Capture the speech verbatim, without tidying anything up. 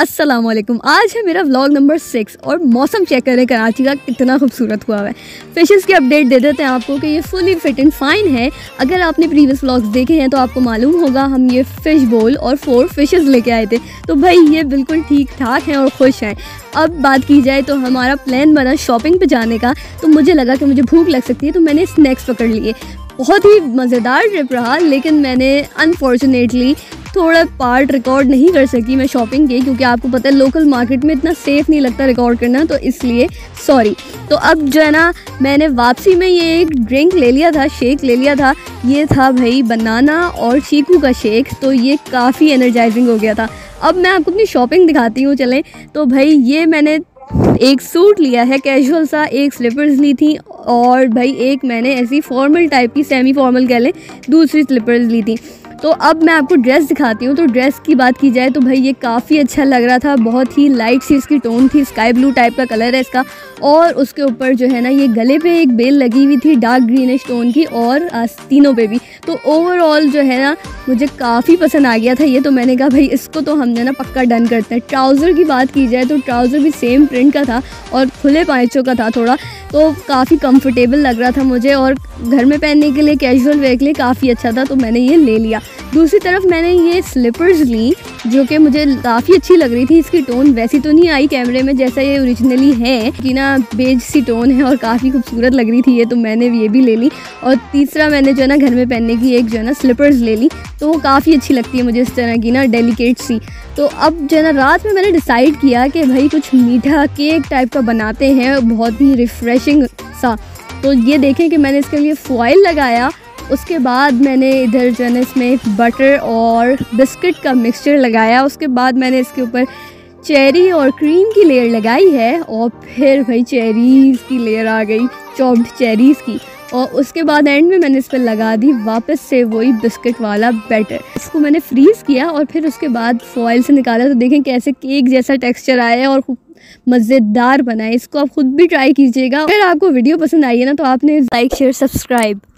अस्सलाम वालेकुम। आज है मेरा व्लॉग नंबर सिक्स और मौसम चेक करें कराची का कितना खूबसूरत हुआ है। फिशेस की अपडेट दे देते हैं आपको कि ये फुली फिट एंड फाइन है। अगर आपने प्रीवियस व्लॉग्स देखे हैं तो आपको मालूम होगा हम ये फ़िश बोल और फोर फिशेस लेके आए थे, तो भाई ये बिल्कुल ठीक ठाक हैं और खुश हैं। अब बात की जाए तो हमारा प्लान बना शॉपिंग पे जाने का, तो मुझे लगा कि मुझे भूख लग सकती है तो मैंने स्नैक्स पकड़ लिए। बहुत ही मज़ेदार ट्रिप रहा, लेकिन मैंने अनफॉर्चुनेटली थोड़ा पार्ट रिकॉर्ड नहीं कर सकी मैं शॉपिंग के, क्योंकि आपको पता है लोकल मार्केट में इतना सेफ़ नहीं लगता रिकॉर्ड करना, तो इसलिए सॉरी। तो अब जो है ना मैंने वापसी में ये एक ड्रिंक ले लिया था, शेक ले लिया था। ये था भाई बनाना और चीकू का शेक, तो ये काफ़ी एनर्जाइजिंग हो गया था। अब मैं आपको अपनी शॉपिंग दिखाती हूँ चलें। तो भाई ये मैंने एक सूट लिया है कैजुअल सा, एक स्लीपर्स ली थी और भाई एक मैंने ऐसी फॉर्मल टाइप की, सेमी फॉर्मल कह लें, दूसरी स्लीपर्स ली थी। तो अब मैं आपको ड्रेस दिखाती हूँ। तो ड्रेस की बात की जाए तो भाई ये काफ़ी अच्छा लग रहा था, बहुत ही लाइट सी इसकी टोन थी, स्काई ब्लू टाइप का कलर है इसका, और उसके ऊपर जो है ना ये गले पे एक बेल लगी हुई थी डार्क ग्रीनिश टोन की, और आस्तीनों पे भी। तो ओवरऑल जो है ना मुझे काफ़ी पसंद आ गया था ये, तो मैंने कहा भाई इसको तो हम जो ना पक्का डन करते हैं। ट्राउज़र की बात की जाए तो ट्राउज़र भी सेम प्रिंट का था और खुले पाँचों का था थोड़ा, तो काफ़ी कंफर्टेबल लग रहा था मुझे, और घर में पहनने के लिए कैजुअल वेयर के लिए काफ़ी अच्छा था, तो मैंने ये ले लिया। दूसरी तरफ मैंने ये स्लीपर्स ली जो कि मुझे काफ़ी अच्छी लग रही थी। इसकी टोन वैसी तो नहीं आई कैमरे में जैसा ये ओरिजिनली है कि ना बेज सी टोन है और काफ़ी खूबसूरत लग रही थी ये, तो मैंने ये भी ले ली। और तीसरा मैंने जो है ना घर में पहनने की एक जो है ना स्लीपर्स ले ली, तो वो काफ़ी अच्छी लगती है मुझे इस तरह की ना डेलिकेट सी। तो अब जो है ना रात में मैंने डिसाइड किया कि भाई कुछ मीठा केक टाइप का बनाते हैं, बहुत ही रिफ़्रेशिंग सा। तो ये देखें कि मैंने इसके लिए फॉइल लगाया, उसके बाद मैंने इधर जो है ना इसमें बटर और बिस्किट का मिक्सचर लगाया, उसके बाद मैंने इसके ऊपर चेरी और क्रीम की लेयर लगाई है, और फिर भाई चेरीज़ की लेयर आ गई, चॉप्ड चेरीज़ की, और उसके बाद एंड में मैंने इस पर लगा दी वापस से वही बिस्किट वाला बैटर। इसको मैंने फ्रीज़ किया और फिर उसके बाद फॉइल से निकाला, तो देखें कैसे केक जैसा टेक्सचर आया है और खूब मज़ेदार बना है। इसको आप खुद भी ट्राई कीजिएगा। अगर आपको वीडियो पसंद आई है ना तो आपने लाइक शेयर सब्सक्राइब